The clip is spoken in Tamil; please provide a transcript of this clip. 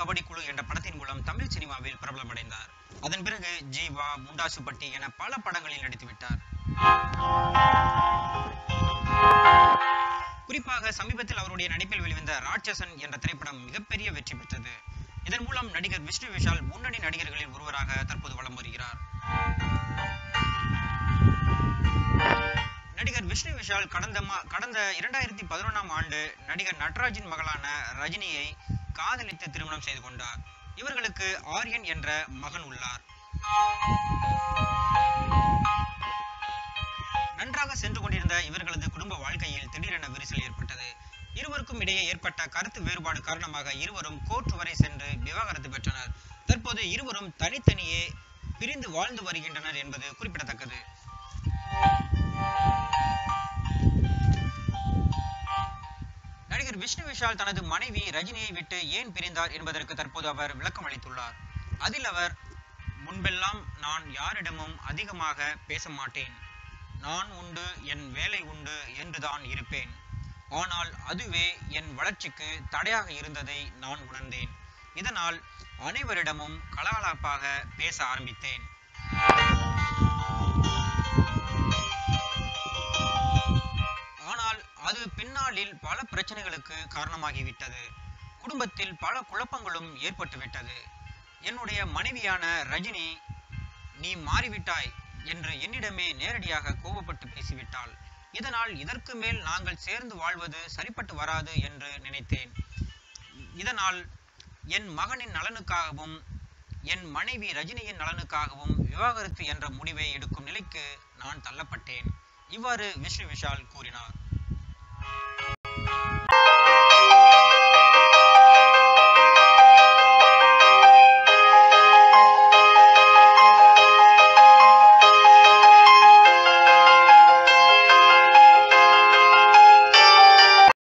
கபடி குழு என்ற படத்தின் மூலம் தமிழ் சினிமாவில் பிரபலமடைந்தார். அதன் பிறகு ஜீவா, முண்டாசுப்பட்டி என பல படங்களில் நடித்துவிட்டார். குறிப்பாக சமீபத்தில் அவருடைய நடிப்பில் வெளிவந்த ராட்சசன் என்ற திரைப்படம் மிகப்பெரிய வெற்றி பெற்றது. இதன் மூலம் நடிகர் விஷ்ணு விஷால் முன்னணி நடிகர்களில் ஒருவராக தற்போது வலம் வருகிறார். நடிகர் விஷ்ணு விஷால் கடந்த 2011ஆம் ஆண்டு நடிகர் நட்ராஜின் மகளான ரஜினியை காதலித்து திருமணம் செய்து கொண்டார். இவர்களுக்கு ஆரியன் என்ற மகன் உள்ளார். நன்றாக சென்று கொண்டிருந்த இவர்களது குடும்ப வாழ்க்கையில் திடீரென விரிசல் ஏற்பட்டது. இருவருக்கும் இடையே ஏற்பட்ட கருத்து வேறுபாடு காரணமாக இருவரும் கோர்ட் வரை சென்று விவாகரத்து பெற்றனர். தற்போது இருவரும் தனித்தனியே பிரிந்து வாழ்ந்து வருகின்றனர் என்பது குறிப்பிடத்தக்கது. நடிகர் விஷ்ணு விஷால் தனது மனைவி ரஜினியை விட்டு ஏன் பிரிந்தார் என்பதற்கு தற்போது அவர் விளக்கம் அளித்துள்ளார். அதில் அவர், முன்பெல்லாம் நான் யாரிடமும் அதிகமாக பேச மாட்டேன். நான் உண்டு, என் வேலை உண்டு என்றுதான் இருப்பேன். ஆனால் அதுவே என் வளர்ச்சிக்கு தடையாக இருந்ததை நான் உணர்ந்தேன். இதனால் அனைவரிடமும் கலகலப்பாக பேச ஆரம்பித்தேன். ஆனால் அது பின்னாளில் பல பிரச்சனைகளுக்கு காரணமாகிவிட்டது. குடும்பத்தில் பல குழப்பங்களும் ஏற்பட்டுவிட்டது. என்னுடைய மனைவியான ரஜினி, நீ மாறிவிட்டாய் என்று என்னிடமே நேரடியாக கோபப்பட்டு பேசிவிட்டாள். இதனால் இதற்கு மேல் நாங்கள் சேர்ந்து வாழ்வது சரிப்பட்டு வராது என்று நினைத்தேன். இதனால் என் மகனின் நலனுக்காகவும் என் மனைவி ரஜினியின் நலனுக்காகவும் விவாகரத்து என்ற முடிவை எடுக்கும் நிலைக்கு நான் தள்ளப்பட்டேன். இவ்வாறு விஷ்ணு விஷால் கூறினார்.